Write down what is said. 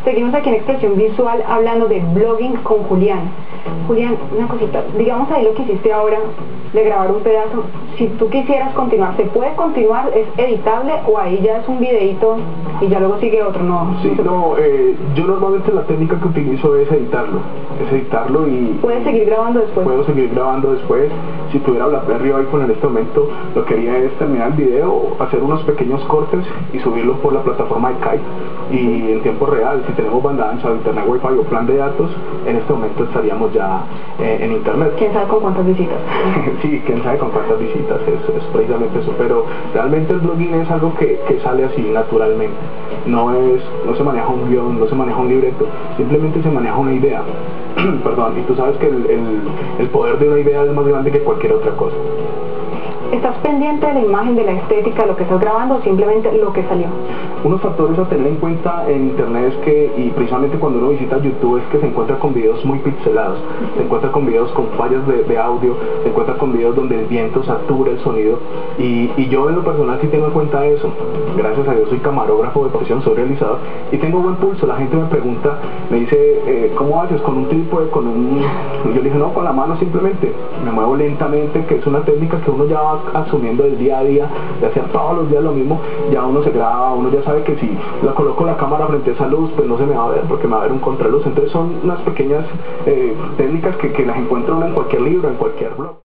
Seguimos aquí en Expresión Visual hablando de blogging con Julián. Julián, una cosita, digamos ahí lo que hiciste ahora, de grabar un pedazo, si tú quisieras continuar, ¿se puede continuar? ¿Es editable o ahí ya es un videíto y ya luego sigue otro? No. Sí, yo normalmente la técnica que utilizo es editarlo y... ¿Puedes seguir grabando después? Puedo seguir grabando después. Si tuviera BlackBerry iPhone en este momento, lo que haría es terminar el video, hacer unos pequeños cortes y subirlos por la plataforma de Kite. Y en tiempo real, si tenemos banda ancha, internet wifi o plan de datos, en este momento estaríamos ya en internet. ¿Quién sabe con cuántas visitas? Sí, quién sabe con cuántas visitas, es precisamente eso. Pero realmente el blogging es algo que sale así naturalmente. No se maneja un guión, no se maneja un libreto, simplemente se maneja una idea. Perdón, y tú sabes que el poder de una idea es más grande que cualquier otra cosa. ¿Estás pendiente de la imagen, de la estética, de lo que estás grabando o simplemente lo que salió? Unos factores a tener en cuenta en internet es que, y precisamente cuando uno visita YouTube, es que se encuentra con videos muy pixelados, se encuentra con videos con fallas de audio, se encuentra con videos donde el viento satura el sonido, y yo en lo personal sí tengo en cuenta eso. Gracias a Dios soy camarógrafo de profesión, soy realizador y tengo buen pulso. La gente me pregunta, me dice, ¿cómo haces? ¿Con un trípode? Yo le dije, no, con la mano simplemente, me muevo lentamente, que es una técnica que uno ya va asumiendo del día a día, de hacer todos los días lo mismo. Ya uno se graba, uno ya sabe que si la coloco la cámara frente a esa luz, pues no se me va a ver porque me va a ver un contraluz. Entonces son unas pequeñas técnicas que las encuentra uno en cualquier libro, en cualquier blog.